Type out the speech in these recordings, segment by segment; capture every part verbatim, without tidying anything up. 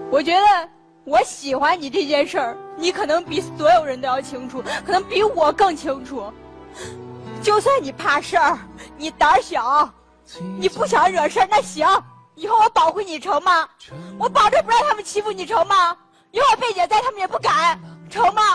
我觉得我喜欢你这件事儿，你可能比所有人都要清楚，可能比我更清楚。就算你怕事儿，你胆小，你不想惹事儿，那行，以后我保护你成吗？我保证不让他们欺负你成吗？有我贝姐在，他们也不敢成吗？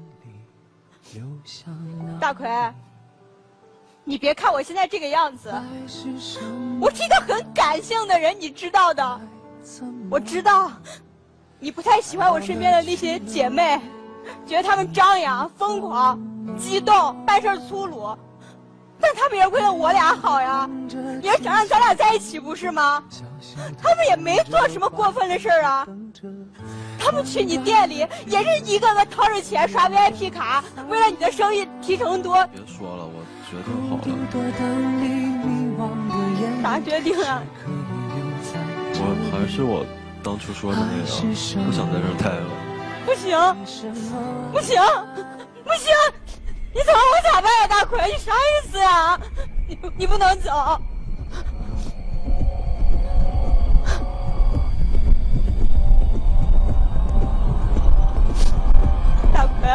大奎，你别看我现在这个样子，我是一个很感性的人，你知道的。我知道你不太喜欢我身边的那些姐妹，觉得她们张扬、疯狂、激动、办事粗鲁，但他们也为了我俩好呀，也想让咱俩在一起，不是吗？他们也没做什么过分的事儿啊。他们去你店里也是一个个掏着钱刷 V I P 卡，为了你的生意提成多。 别说了，我决定好了。啥决定啊？ 我还是我当初说的那样，不想在这儿待了。 不行，不行，不行！你走了我咋办呀，大奎？你啥意思呀？你你不能走。大奎，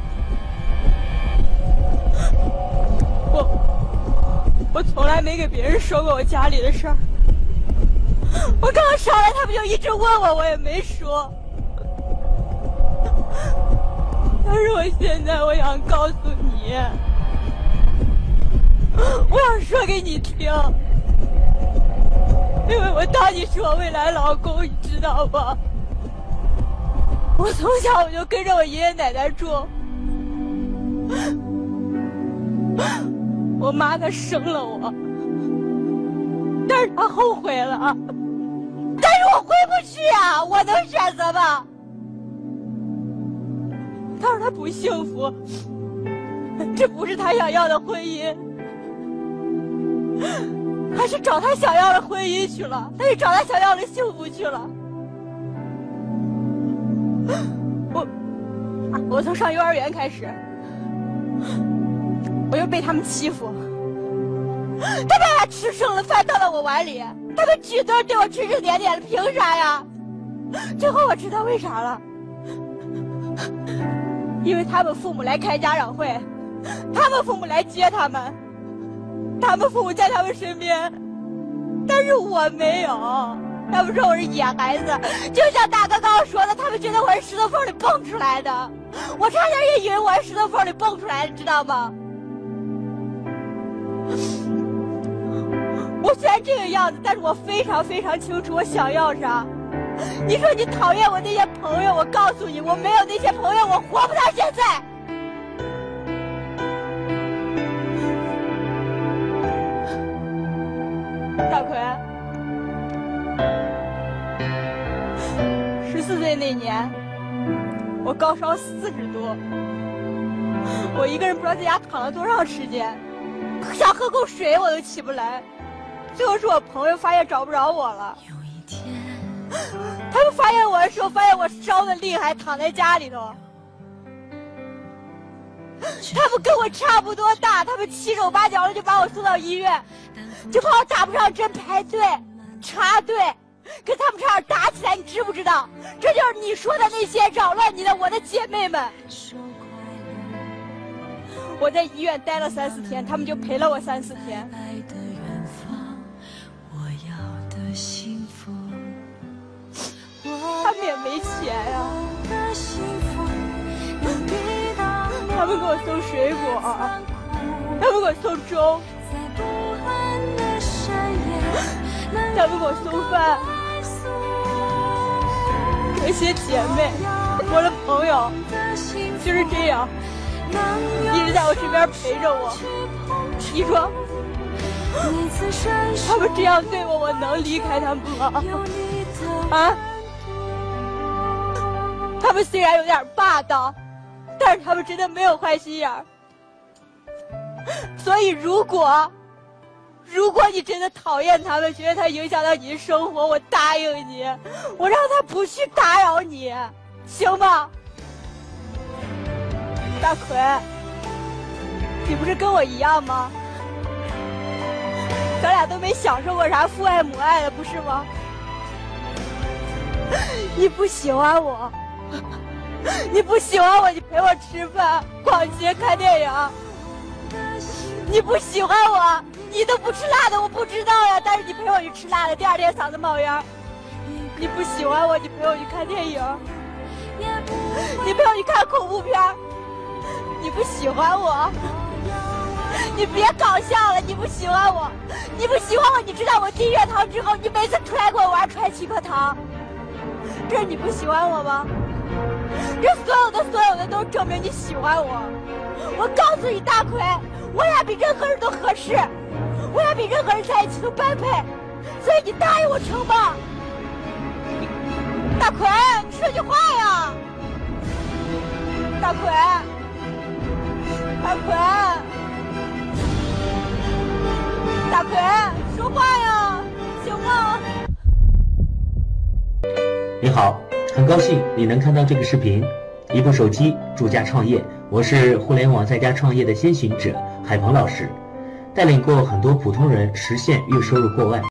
我我从来没给别人说过我家里的事儿。我刚刚上来，他们就一直问我，我也没说。但是我现在我想告诉你，我想说给你听，因为我当你是我未来老公，你知道吗？我从小我就跟着我爷爷奶奶住，我妈她生了我，但是她后悔了，但是我回不去啊，我能选择吗？她说她不幸福，这不是她想要的婚姻，她是找她想要的婚姻去了，她是找她想要的幸福去了。我我从上幼儿园开始，我就被他们欺负，他们把吃剩的饭倒到我碗里，他们举顿对我指指点点的，凭啥呀？最后我知道为啥了，因为他们父母来开家长会，他们父母来接他们，他们父母在他们身边，但是我没有。他们说我是野孩子，就像大哥刚刚说的，他们觉得我是石头缝里蹦出来的，我差点也以为我是石头缝里蹦出来的，知道吗？我虽然这个样子，但是我非常非常清楚我想要啥。你说你讨厌我那些朋友，我告诉你，我没有那些朋友，我活不到现在。大奎，十四岁那年，我高烧四十多，我一个人不知道在家躺了多长时间，想喝口水我都起不来。最后是我朋友发现找不着我了，他们发现我的时候，发现我烧的厉害，躺在家里头。他们跟我差不多大，他们七手八脚的就把我送到医院，就怕我打不上针，排队插队，跟他们差点打起来，你知不知道？这就是你说的那些扰乱你的我的姐妹们。我在医院待了三四天，他们就陪了我三四天。他们也没钱呀，他们给我送水果，他们给我送粥，他们给我送饭。那些姐妹，我的朋友，就是这样，一直在我身边陪着我。你说，他们这样对我，我能离开他们吗？啊？他们虽然有点霸道，但是他们真的没有坏心眼儿。所以如果如果你真的讨厌他们，觉得他影响到你的生活，我答应你，我让他不去打扰你，行吗？大奎，你不是跟我一样吗？咱俩都没享受过啥父爱母爱的，不是吗？ 你不喜欢我，你不喜欢我，你陪我吃饭、逛街、看电影。你不喜欢我，你都不吃辣的，我不知道呀。但是你陪我去吃辣的，第二天嗓子冒烟。你不喜欢我，你陪我去看电影，你陪我去看恐怖片。你不喜欢我，你别搞笑了。你不喜欢我，你不喜欢我，你知道我进月堂之后，你每次出来给我玩揣七颗糖，这是你不喜欢我吗？这所有的所有的都证明你喜欢我。我告诉你，大奎，我俩比任何人都合适，我俩比任何人在一起都般配，所以你答应我成吗？大奎，你说句话呀！大奎，大奎，大奎，说话呀，行吗？ 你好，很高兴你能看到这个视频。一部手机助家创业，我是互联网在家创业的先行者海鹏老师，带领过很多普通人实现月收入过万。